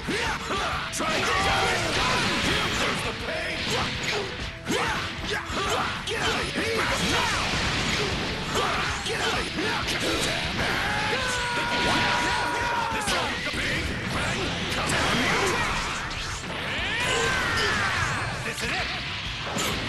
Try it! There's the pain! Get out of here! Get out of here! Damn it! This is the big bang! Come on! This is it!